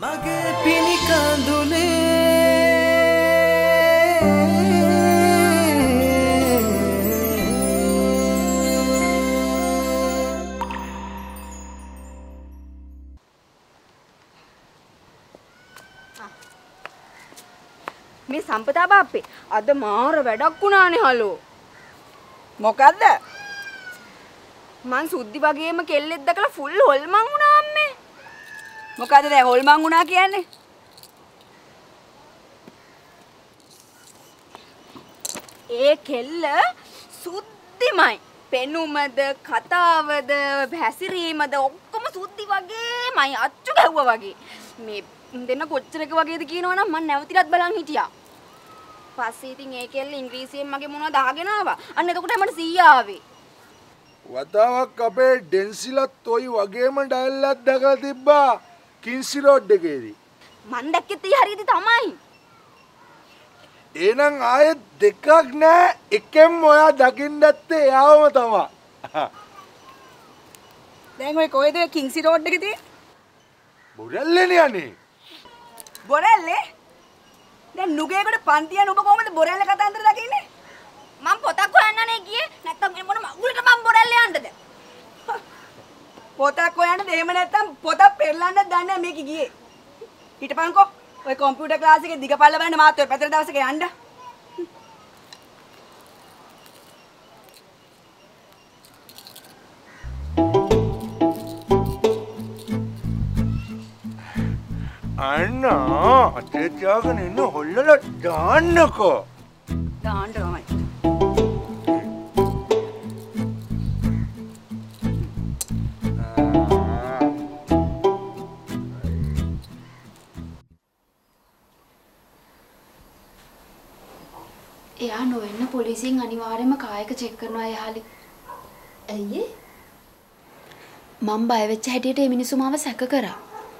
මගේ පිනිකඳුලේ මේ සම්පතා බාප්පේ අද මාර වැඩක් වුණානේ හලෝ. මොකද්ද? මං සුද්ධි වගේම කෙල්ලෙක් දැකලා ෆුල් හොල්මන් වුණා අම්මේ. මොකද්ද දැන් හොල්මන් වුණා කියන්නේ? ඒ කෙල්ල සුද්ධිමයි. පෙනුමද කතාවද හැසිරීමද ඔක්කොම සුද්ධි වගේමයි අච්චු ගැහුවා වගේ. මේ දෙන්න කොච්චරක වගේද කියනවනම් මම නැවතිලත් බලන් හිටියා. පස්සේ ඉතින් ඒ කෙල්ල ඉංග්‍රීසියෙන් මගේ මොනවද අහගෙන ආවා. අන්න එතකොට මට සීයා ආවේ. වතාවක් අපේ ඩෙන්සිලත් ඔයි වගේම ඩයල්ලක් දැකලා තිබ්බා කින්සි රෝඩ් එකේදී. මන් දැක්කෙත් ඊ හරියටි තමයි. එහෙනම් ආයෙත් දෙකක් නෑ එකෙන් ඔයා දකින්න ඇත්තේ යාවම තමයි. දැන් ඔය කොහෙද කිංසි රෝඩ් එකේ තියෙන්නේ? බොරැල්ලේනේ අනේ. බොරැල්ලේ? දැන් නුගේකට පන්තියන ඔබ කොහමද බොරැල්ල කතාන්දර දකින්නේ? මම පොතක් හොයන්නනේ ගියේ. නැත්තම් මොන මගුලට මම බොරැල්ල යන්නද? පොතක් හොයන්නද එහෙම නැත්තම් පොතක් පෙරලන්නද දන්නේ නැහැ මේක ගියේ. හිටපන්කෝ. ඔය කම්පියුටර් ක්ලාස් එකේ දිගපල්ල බලන්න මාත් ඔය පැතර දවසක යන්න. අන්නා අතේ තියාගෙන ඉන්න හොල්ලලා දාන්නකෝ. දාන්න තමයි. එයා නොවෙන්න පොලිසියෙන් අනිවාර්යයෙන්ම කායක චෙක් කරනවා එයාලි. ඇයි? මම බය වෙච්ච හැටියට මේ මිනිස්සු මාව සැක කරා.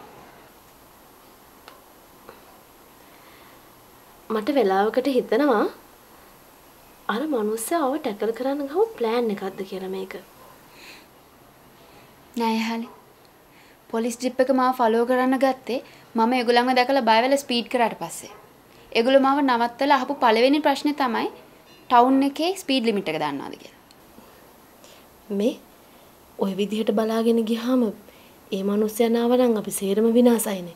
මට වෙලාවකට හිතෙනවා අර මිනිස්සාව ටැකල් කරන්න ගහව ප්ලෑන් එකක්ද කියලා මේක. නෑ එයාලි. පොලිස් ජිප් එක මාව ෆලෝ කරන්න ගත්තේ මම ඒගොල්ලන්ව දැකලා බය වෙලා ස්පීඩ් කරාට පස්සේ. ඒගොල්ලෝ මාව නවත්තලා අහපු පළවෙනි ප්‍රශ්නේ තමයි ටවුන් එකේ ස්පීඩ් ලිමිට් එක දන්නවද කියලා. මේ ওই විදිහට බලාගෙන ගියාම ඒ මිනිස්සයා නාව නම් අපි සේරම විනාසයිනේ.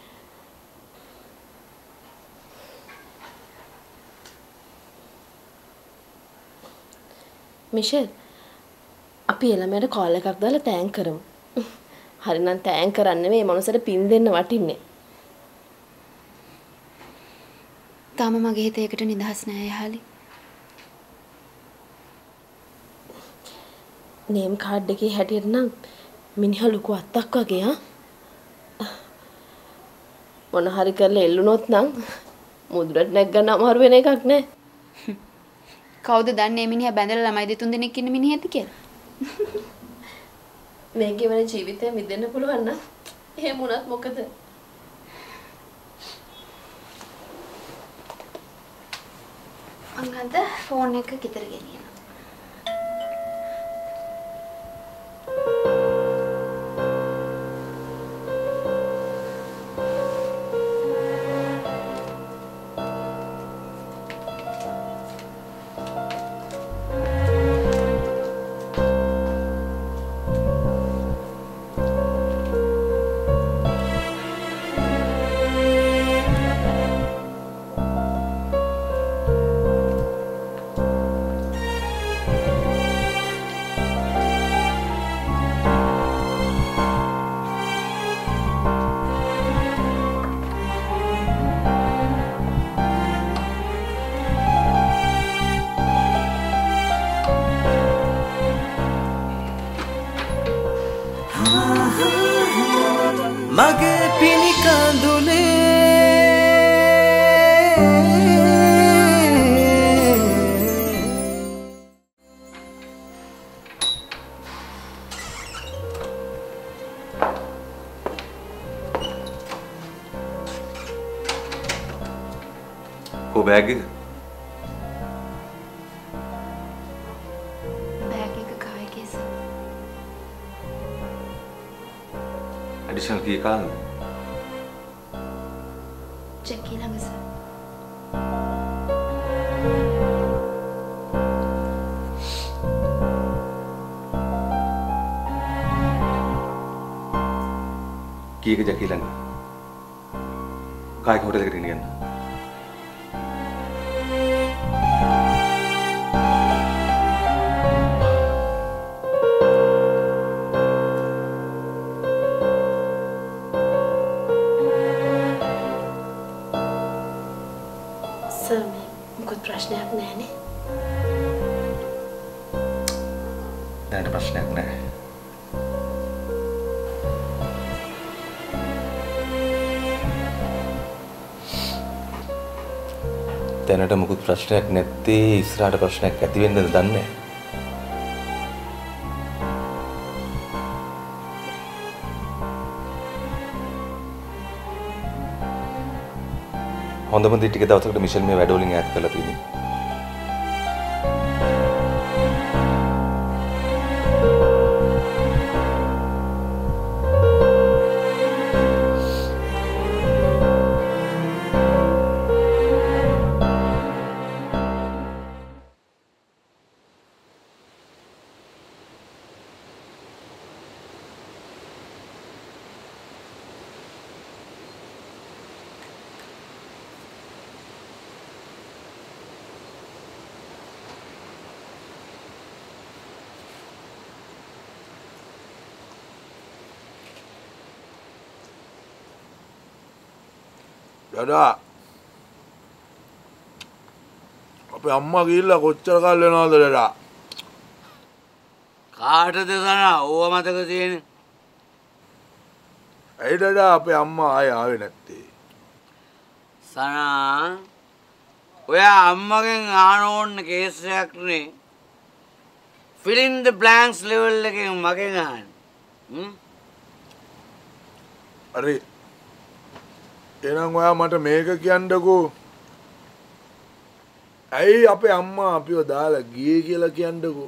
මිෂෙල් අපි එළමයට කෝල් එකක් දාලා තෑන්ක් කරමු. හරිනම් තෑන්ක් කරන්න මේ මනුස්සයට පින් දෙන්න වටින්නේ. තාම මගේ හිතේ එකට නිදහස් නෑ යහලි. නේම් කාඩ් එකේ හැටියට නම් මිනිහා ලොකු අත්තක් වගේ මොන හරි කරලා එල්ලුනොත් නම් මුදුරට නැග්ගන්න අමාරු වෙන එකක් නෑ. කවුද දන්නේ මිනිහා බැඳලා ළමයි දෙතුන් දෙනෙක් ඉන්න මිනිහද කියලා? මේකේ වෙන ජීවිතය මිදෙන්න පුළුවන් නම් එහෙම වුණත් මොකද? අංගන්ත ෆෝන් එක ගෙදර ගෙනියනවා. මගේ පිනිකඳුලේ කො බෑග් එක? බෑග් එක කායි කේස. ඇඩිෂනල් කී කාලද? ජැකී ළඟ සර්. කීයක ජැකී ළඟ? කායික හොටල් එකට ගෙනියන්න. සර් මේ මොකද ප්‍රශ්නයක් නැහැනේ. දැනට ප්‍රශ්නයක් නැහැ. දැනට මොකුත් ප්‍රශ්නයක් නැත්තේ ඉස්සරහට ප්‍රශ්නයක් ඇති වෙන්නද දන්නේ නැහැ. හොඳම දේ ටික දවසකට මිෂෙල් මේ වැඩ වලින් ඈත් කරලා තියෙනවා. දඩා අපේ අම්මා ගිහිල්ලා කොච්චර කල් වෙනවද දඩා? කාටද සනා ඕව මතක තියෙන්නේ? ඇයි දඩා අපේ අම්මා ආයේ ආවේ නැත්තේ? සනා ඔයා අම්මගෙන් අහන්න ඕන කේස් එකක් නේ. fill in the blanks level එකෙන් මගෙන් අහන්න. හරි. එහෙනම් ඔයා මට මේක කියන්නකෝ. ඇයි අපේ අම්මා අපිව දාලා ගියේ කියලා කියන්නකෝ.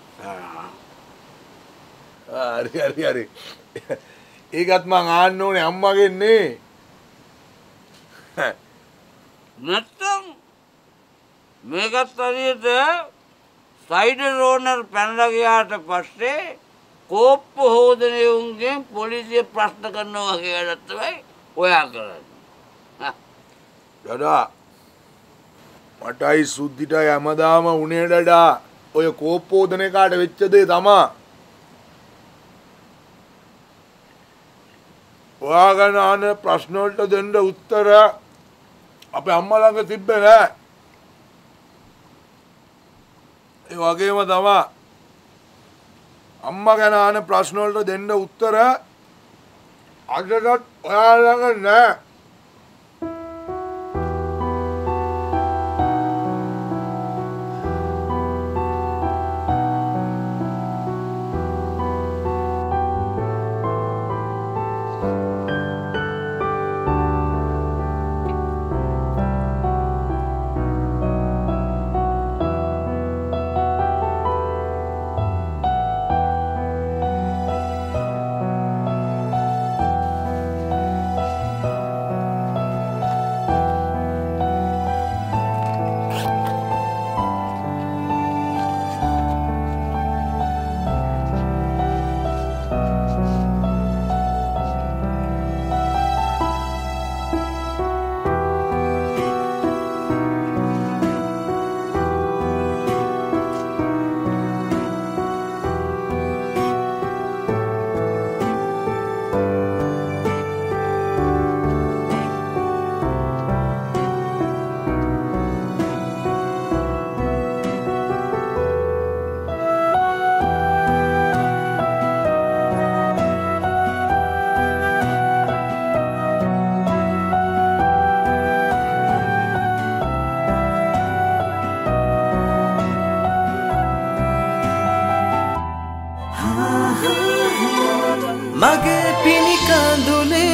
හරි. ඒකත් මං ආන්න ඕනේ අම්මගෙන් නේ. නැත්තම් මේකත් හරියට සයිඩර් ඕනර් පැනලා ගියාට පස්සේ කෝප්ප හොදන උන්ගෙන් පොලිසිය ප්‍රශ්න කරනවා වගේ වැඩක් තමයි ඔයා කරන්නේ. දඩා මටයි සුද්දිටයි හැමදාම උනේ දඩා ඔය කෝප්පෝදන එකාට වෙච්ච දේ තමා. ඔයා ගැන අහන ප්‍රශ්න වලට දෙන්න උත්තර අපේ අම්මා ළඟ තිබ්බේ නෑ. ඒ වගේම තමා අම්මා ගැන අහන ප්‍රශ්න වලට දෙන්න උත්තර අදටත් ඔයා ළඟ නෑ. මගේ පිනිකඳුලේ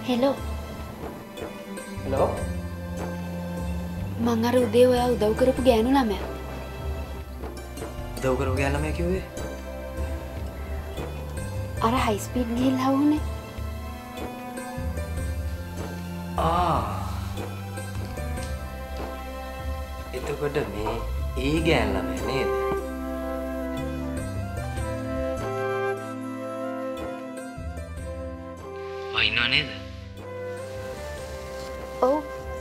හෙලෝ. හෙලෝ. මං අර උදේ ඔයා උදව් කරපු ගෑනු ළමයා. උදව් කරපු ගෑනු ළමයා කිව්වේ? අර හයි ස්පීඩ් ගිහිල්ලා වුනේ. එතකොට මේ ඒ ගෑනු ළමයා නේද? ඉන්නව නේද? ඔව්.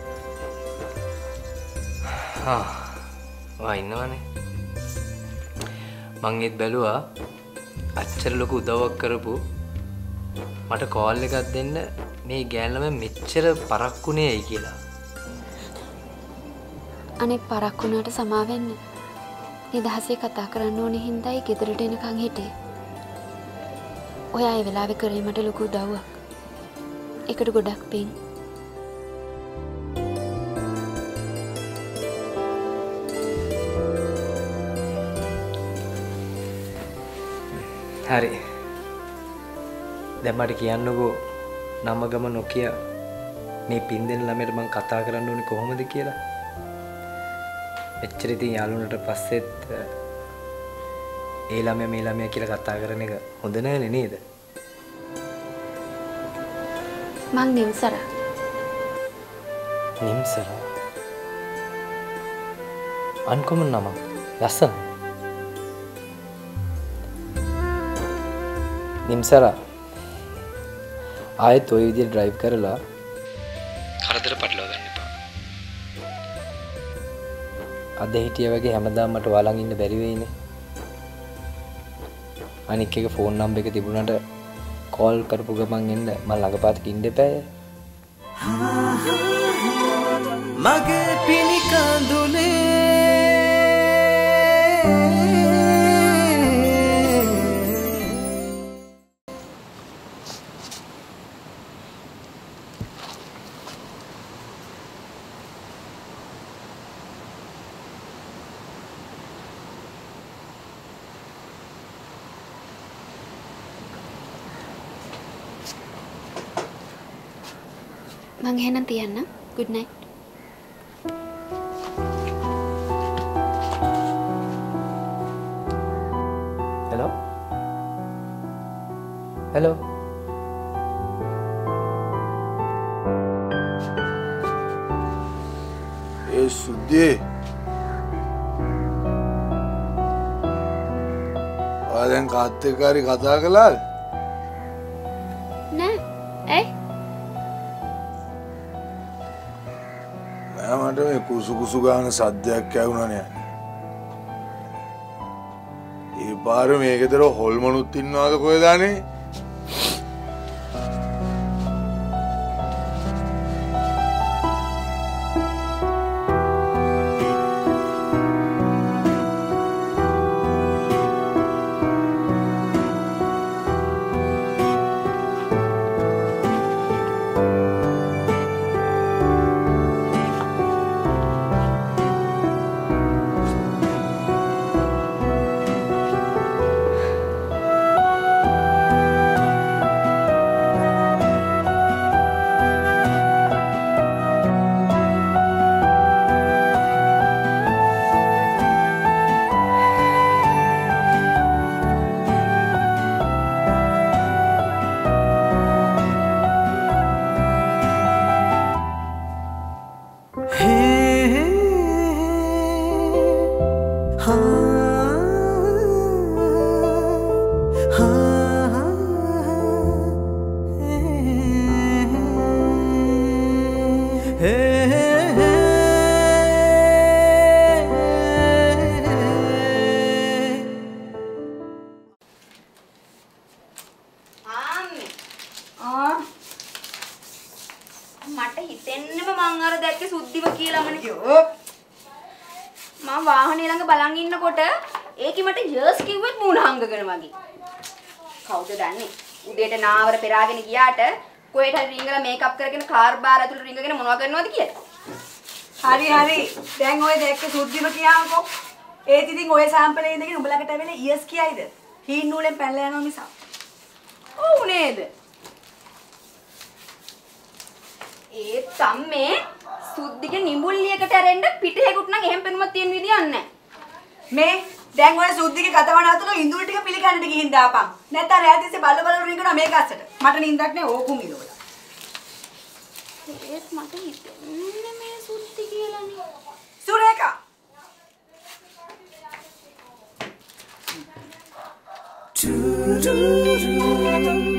ඔයා ඉන්නවනේ. මං ඒත් බැලුවා අච්චර ලොකු උදව්වක් කරපු මට කෝල් එකක් දෙන්න මේ ගෑනු ළමයා මෙච්චර පරක්කුනේ ඇයි කියලා. අනෙක් පරක් වුණාට සමා වෙන්න. නිදහසේ කතා කරන්න ඕනේ හින්දායි ගෙදරට එනකන් හිටියේ. ඔයා ඒ වෙලාවේ කරේ මට ලොකු උදව්වක්. ඒකට ගොඩක් පිං. හරි. දැන් මට කියන්නකෝ නම ගම නොකිය මේ පින් දෙන ළමයට මං කතා කරන්න ඕනේ කොහොමද කියලා. එච්චර ඉතින් යාළුවන්ට පස්සෙත් ඒ ළමයා මේ ළමයා කියලා කතා කරන එක හොඳ නෑනේ නේද? මං නිම්සරා. නිම්සරා. අන්කොමන් නම. ලස්සන. නිම්සරා. ආයෙත් ওই විදිහට ඩ්‍රයිව් කරලා කරදර පටලවා ගන්න එපා. අද හිටිය වගේ හැමදාම මට ඔයාලන් ඉන්න බැරි වෙයිනේ. අනික් එක ෆෝන් නම්බර් එක තිබුණාට කෝල් කරපු ගමන් එන්න මම ළඟපාතක ඉන්න එපාය. මගේ පිනිකඳුලේ මං එහෙනම් තියන්නම්. good night. hello hello ඒ සුද්දී ඔයා දැන් කාත් එක්ක හරි කතා කළාද? නෑ. ඇයි? මට මේ කුසු කුසු ගාන සද්දයක් ඇහුණානේ. ඒ පාර මේකේතර හොල්මනුත් ඉන්නවද කොහෙද අනේ? මට හිතෙන්නෙම මං අර දැක්කේ සුද්ධිව කියලාමනේ. මම වාහනේ ළඟ බලන් ඉන්නකොට ඒකි මට යර්ස් කිව්වෙත් මූණ හංගගෙන වගේ. කවුද දන්නේ? උදේට නාවර පෙරාගෙන ගියාට කොහෙට හරි රිංගලා මේකප් කරගෙන කාර් බාර් ඇතුළට රිංගගෙන මොනව කරනවද කියලා. හරි හරි. දැන් ඔය දැක්කේ සුද්ධිව කියාංකෝ. ඒත් ඉතින් ඔය සාම්පලේ ඉඳගෙන උඹලකට ඇවිල්ලා යර්ස් කියයිද? හීන් නූලෙන් පැනලා යනවා මිසක්. ඔව් නේද? ඒ තම්මේ සුද්දිගේ නිඹුල්ලියකට ඇරෙන්න පිටේකුත් නම් එහෙම පෙනුමක් තියෙන විදියක් නැහැ. මේ දැන් ඔය සුද්දිගේ කතාවන අතර ඉඳුල් ටික පිළිගන්නට ගිහින් දාපන්. නැත්නම් රෑ තිස්සේ බල්ල බල රින්ගනවා මේක අස්සට. මට නිින්දක් නෑ ඕකුම් ඉලවල. ඒත් මට හිතෙන්නේ මේ සුද්දි කියලානේ. Sureka do do do